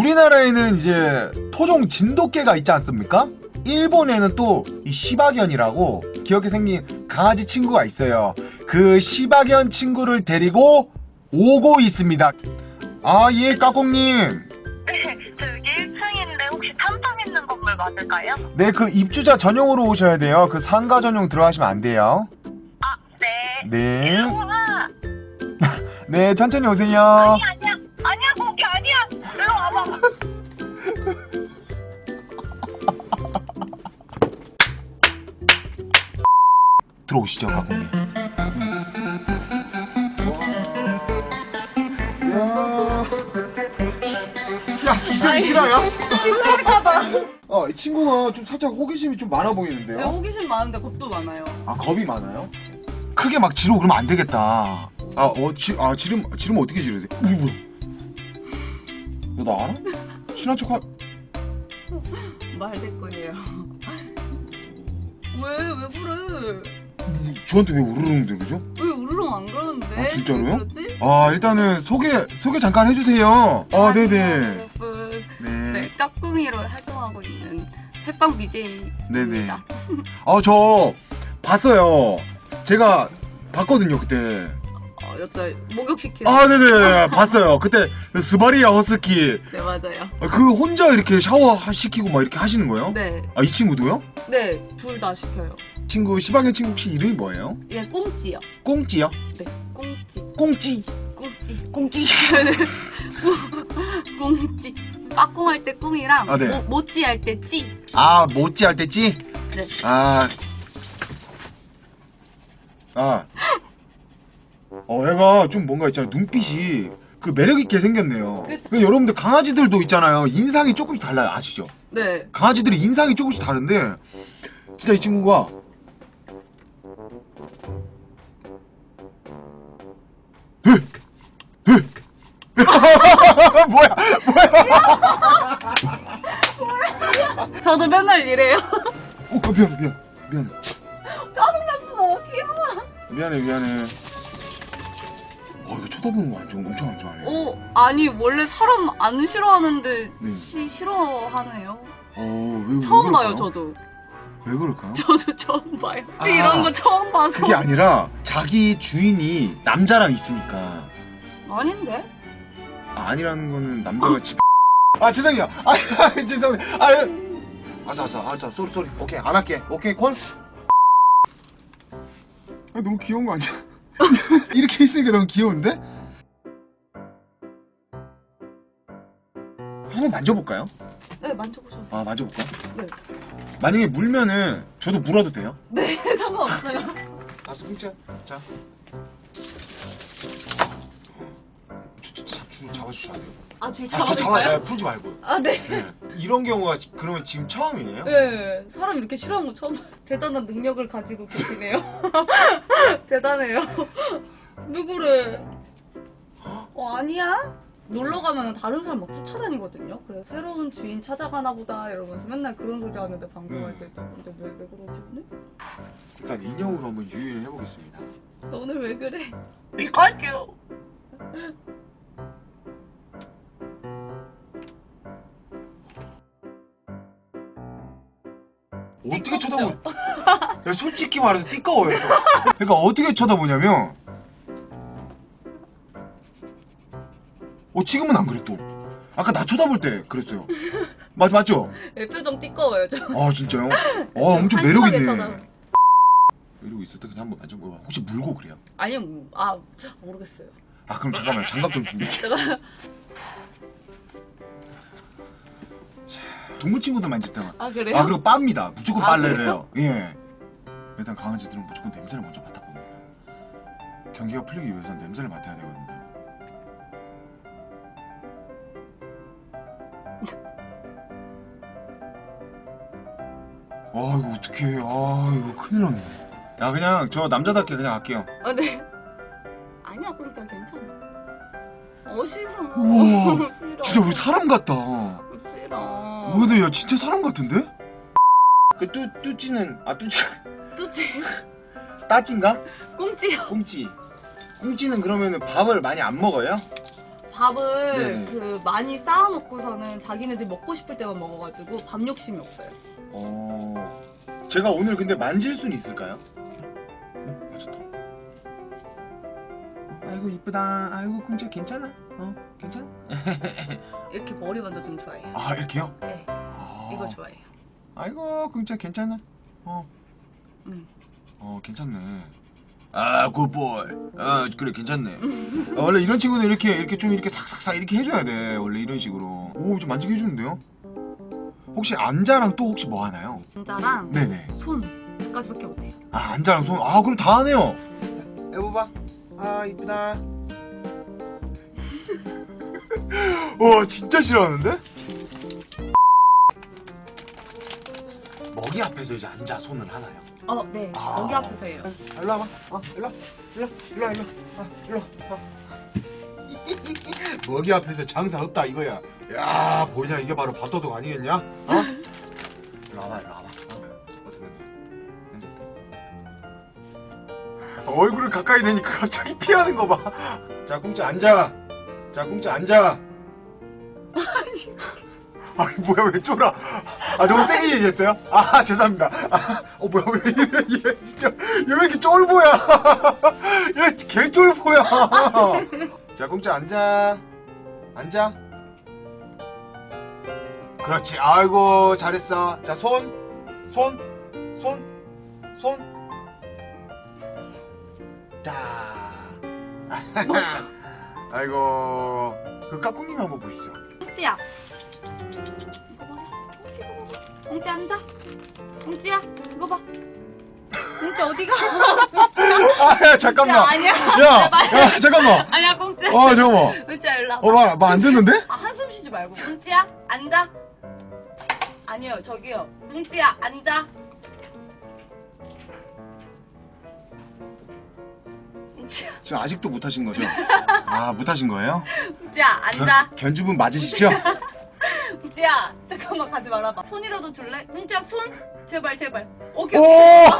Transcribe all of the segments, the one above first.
우리나라에는 이제 토종 진돗개가 있지 않습니까? 일본에는 또 이 시바견이라고 귀엽게 생긴 강아지 친구가 있어요. 그 시바견 친구를 데리고 오고 있습니다. 아, 예, 까꿍님. 네, 저 여기 1층인데 혹시 탐방 있는 건물 맞을까요? 네, 그 입주자 전용으로 오셔야 돼요. 그 상가 전용 들어가시면 안 돼요. 아, 네. 네. 우와. 네, 천천히 오세요. 아니야. 아니야, 거기 아니야. 일로 와봐. 들어오시죠, 까꿍님. 야, 이제 싫어요? 싫어할까봐. 이 친구가 좀 살짝 호기심이 좀 많아 보이는데요? 네, 호기심 많은데 겁도 많아요. 아, 겁이 많아요? 크게 막 지르고 그러면 안 되겠다. 지르면 어떻게 지르세요? 이게 뭐야? 너 나 알아? 친한 척 말 될 거예요. 왜 그래? 저한테 왜 우르릉 들으죠? 왜 우르릉 안 그러는데? 아, 진짜로요? 왜 그러지? 일단은 소개 잠깐 해주세요. 네네. 여러분. 네. 네, 까꿍이로 활동하고 있는 햇빵 BJ입니다. 네네. 저 봤어요. 제가 봤거든요, 그때. 여기다 목욕시키는. 네네. 봤어요. 그때 스바리아 허스키. 네, 맞아요. 그 혼자 이렇게 샤워 시키고 막 이렇게 하시는 거예요? 네. 이 친구도요? 네, 둘 다 시켜요. 친구, 시바견 친구 혹시 이름이 뭐예요? 예, 꽁찌요. 꽁찌요? 네, 꽁찌. 꽁찌. 꽁찌. 꽁찌. 빠꿍할 때 꿍이랑 네. 모찌 할 때 찌. 모찌 할 때 찌? 네. 얘가 좀 뭔가 있잖아요. 눈빛이 그 매력있게 생겼네요. 그쵸? 근데 여러분들 강아지들도 있잖아요. 인상이 조금씩 달라요. 아시죠? 네. 강아지들이 인상이 조금씩 다른데 진짜 이 친구가 뭐야? 저도 맨날 이래요. 미안해. 짜증났어. 귀여워. 미안해. 이거 쳐다보는 거 엄청 안 좋아하네. 아니 원래 사람 안 싫어하는데 네. 싫어하네요. 왜 처음 그럴까요? 봐요, 저도. 왜 그럴까요? 저도 처음 봐요. 이런 거 처음 봐서. 그게 아니라 자기 주인이 남자랑 있으니까. 아닌데? 아니라는 거는 남자가 죄송해요. 죄송해요. 알았어. 쏘리. 오케이, 안 할게. 오케이, 콜. 너무 귀여운 거 아니야? 이렇게 있으니까 너무 귀여운데? 한번 만져볼까요? 네, 만져보셔도. 만져볼까? 네. 만약에 물면은 저도 물어도 돼요? 네, 상관없어요. 알았어, 자. 줄 잡아주셔야 돼요. 줄 저 잡아줄까요? 풀지 말고. 네. 이런 경우가 그러면 지금 처음이에요? 네, 사람 이렇게 싫어하는 거 처음. 대단한 능력을 가지고 계시네요. 대단해요. 왜 그래? 아니야? 놀러 가면 다른 사람 막 쫓아다니거든요. 그래서 새로운 주인 찾아가나 보다 이러면서 맨날 그런 소리 하는데 방송할 때도. 근데 왜 그러지 오늘? 일단 인형으로 한번 유인을 해보겠습니다. 너 오늘 왜 그래? 이걸요. 어떻게 쳐다보? 야, 솔직히 말해서 띠꺼워요. 그러니까 어떻게 쳐다보냐면, 지금은 안 그래 또. 아까 나 쳐다볼 때 그랬어요. 맞죠? 내 표정 띠꺼워요 저. 진짜요? 엄청 매력 있네. 쳐다봐요. 이러고 있을 때 그냥 한번 만져봐. 혹시 물고 그래요? 아니요, 모르겠어요. 그럼 잠깐만, 장갑 좀 준비해. 동물 친구들 만질 때가. 그래요? 그리고 빠입니다. 무조건 빨래를 그래요? 해요. 예. 일단 강아지들은 무조건 냄새를 먼저 맡아봅니다. 경계가 풀리기 위해서는 냄새를 맡아야 되거든요. 이거 어떡해. 이거 큰일 났네. 그냥 저 남자답게 그냥 할게요. 네. 아니야, 그러니까 괜찮아. 싫어. 우와, 싫어. 진짜 우리 사람 같다. 싫어. 근데 야, 진짜 사람 같은데? 그 뚜찌는 뚜찌. 따찌인가? 꽁찌요. 꽁찌는 그러면은 밥을 많이 안 먹어요? 밥을 네네. 그 많이 쌓아놓고서는 자기네들 먹고 싶을 때만 먹어가지고 밥 욕심이 없어요. 제가 오늘 근데 만질 수는 있을까요? 좋다. 아이고 이쁘다. 아이고 꿍찌 괜찮아? 괜찮아? 이렇게 머리 만져주면 좋아해요. 아 이렇게요? 네, 이거 좋아해요. 아이고 꿍찌 괜찮아? 응. 괜찮네. 아 굿보이. 그래 괜찮네. 원래 이런 친구는 이렇게 좀 이렇게 삭삭삭 이렇게 해줘야 돼. 원래 이런 식으로. 오 좀 만지게 해주는데요? 혹시 안자랑 또 혹시 뭐 하나요? 남자랑 네네. 손까지밖에 못해요. 아 안자랑 손. 아 그럼 다 하네요. 해봐봐. 아 이쁘다. 와 진짜 싫어하는데? 먹이 앞에서 이제 앉아 손을 하나요? 네. 아. 여기 앞에서 해요. 일로 와봐. 일로 와. 먹이 앞에서 장사 없다 이거야. 야 뭐냐 이게 바로 밥도둑 아니겠냐? 일로 와봐. 어떻게 냄새? 얼굴을 가까이 대니까 갑자기 피하는 거 봐. 자 꿍찌 앉아. 아니 뭐야 왜 쫄아? 너무 세게 얘기했어요? 죄송합니다. 뭐야 왜 이래 얘 진짜 얘 왜 이렇게 쫄보야? 얘 개 쫄보야. 자 꿍찌 앉아. 그렇지. 아이고 잘했어. 자 손. 자. 아이고 그 까꿍님 한번 보시죠. 꽁찌야. 이거 봐라. 꽁찌 앉아. 꽁찌야. 이거 봐. 꽁찌 어디가? 야 잠깐만. 아니야. 야 잠깐만. 아니야 꽁찌. 잠깐만. 꽁찌야 일로 와봐. 말 안 듣는데? 한숨 쉬지 말고. 꽁찌야 앉아. 아니요 저기요. 꽁찌야 앉아. 꽁찌야. 지금 아직도 못 하신 거죠? 못 하신 거예요? 꽁찌야 앉아. 견주분 맞으시죠? 꽁찌야 잠깐만 가지 말아봐. 손이라도 줄래? 꽁찌야 손? 제발. 오케이. 오!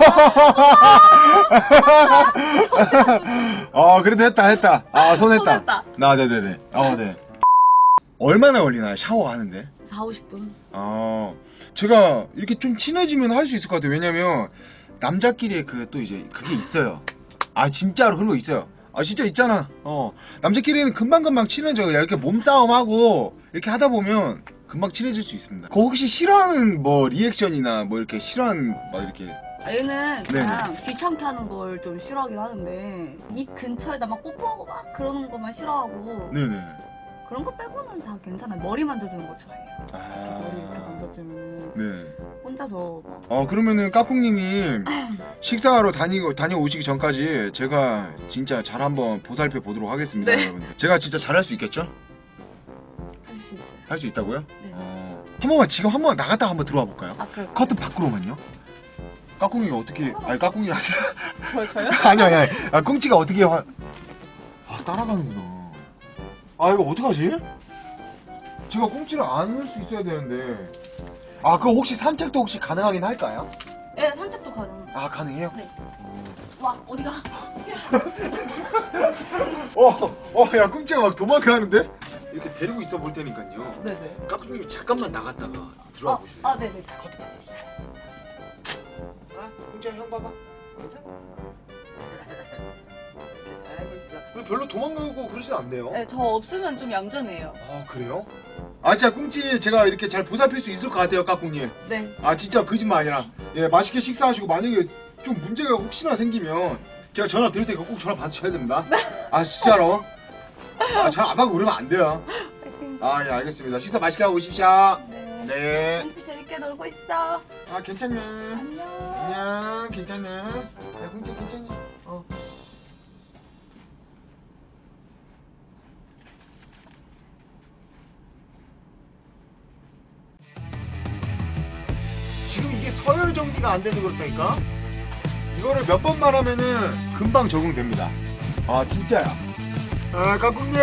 그래도 했다. 손 했다. 했다. 네네네. 네. 얼마나 걸리나요? 샤워하는데? 40-50분. 제가 이렇게 좀 친해지면 할 수 있을 것 같아요. 왜냐면 남자끼리의 또 이제 그게 있어요. 진짜로 그런 거 있어요. 진짜 있잖아. 남자끼리는 금방 친해져요. 이렇게 몸싸움하고 이렇게 하다 보면 금방 친해질 수 있습니다. 혹시 싫어하는 뭐 리액션이나 뭐 이렇게 싫어하는 막 이렇게 얘는 그냥 귀찮게 하는 걸 좀 싫어하긴 하는데 입 근처에다 막 뽀뽀하고 막 그러는 것만 싫어하고 네네. 그런 거 빼고는 다 괜찮아요. 머리 만져주는 거 좋아해요. 머리 이렇게 만져주면 네. 혼자서 막 그러면은 까꿍님이 식사하러 다녀오시기 전까지 제가 진짜 잘 한번 보살펴 보도록 하겠습니다. 네. 여러분들. 제가 진짜 잘할 수 있겠죠? 할 수 있어요. 할 수 있다고요? 네. 한 번만 지금 한 번 나갔다 한번 들어와 볼까요? 그럴까요? 커튼 밖으로만요? 까꿍이가 어떻게 까꿍이 아니라 저요? 아니 꿍찌가 어떻게 따라가는구나. 이거 어떡하지? 제가 꽁찌를 안을 수 있어야 되는데. 그거 혹시 산책도 혹시 가능하긴 할까요? 네, 산책도 가능. 가능해요? 네. 와, 어디가? 야, 꽁찌가 막 도망가는데? 이렇게 데리고 있어 볼 테니까요. 네네. 까꿍님이 잠깐만 나갔다가 들어와 보실래요? 네네. 꽁찌야, 형 봐봐. 괜찮아? 별로 도망가고 그러진 않네요. 네, 저 없으면 좀 얌전해요. 그래요? 진짜 꿍찌 제가 이렇게 잘 보살필 수 있을 것 같아요, 까꿍님. 네. 진짜 거짓말 아니라. 맛있게 식사하시고 만약에 좀 문제가 혹시나 생기면 제가 전화 드릴 테니까 꼭 전화 받으셔야 됩니다. 진짜로. 전화 안 받고 그러면 안 돼요. 예, 알겠습니다. 식사 맛있게 하고 오십시오. 네. 네. 꽁찌 재밌게 놀고 있어. 괜찮네. 안녕. 안녕, 괜찮네. 야, 꿍찌 괜찮니? 지금 이게 서열 정리가 안 돼서 그렇다니까? 이거를 몇 번만 하면은 금방 적응됩니다. 진짜야. 까꿍님.